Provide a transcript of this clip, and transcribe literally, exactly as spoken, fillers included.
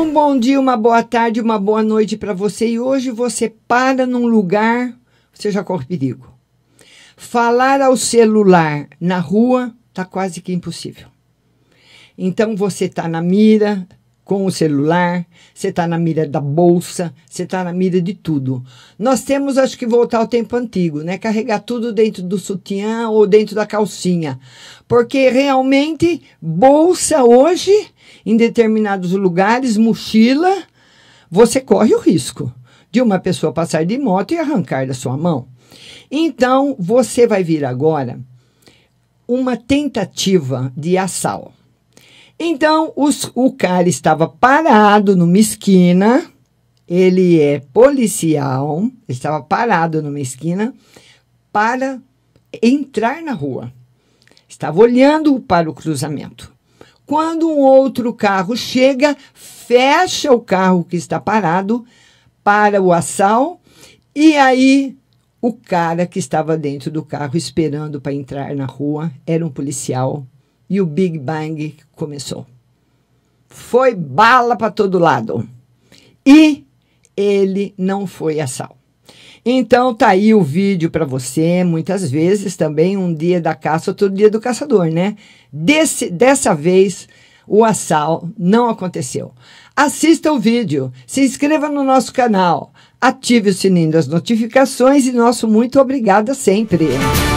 Um bom dia, uma boa tarde, uma boa noite para você. E hoje você para num lugar, você já corre perigo. Falar ao celular na rua está quase que impossível. Então você está na mira com o celular, você está na mira da bolsa, você está na mira de tudo. Nós temos, acho que, voltar ao tempo antigo, né? Carregar tudo dentro do sutiã ou dentro da calcinha. Porque realmente, bolsa hoje, em determinados lugares, mochila, você corre o risco de uma pessoa passar de moto e arrancar da sua mão. Então, você vai vir agora uma tentativa de assalto. Então, os, o cara estava parado numa esquina, ele é policial, estava parado numa esquina para entrar na rua. Estava olhando para o cruzamento. Quando um outro carro chega, fecha o carro que está parado para o assalto, e aí o cara que estava dentro do carro esperando para entrar na rua era um policial. E o Big Bang começou. Foi bala para todo lado. E ele não foi assalto. Então, tá aí o vídeo para você. Muitas vezes também um dia da caça, outro dia do caçador, né? Desse, dessa vez, o assalto não aconteceu. Assista o vídeo, se inscreva no nosso canal, ative o sininho das notificações e nosso muito obrigada sempre.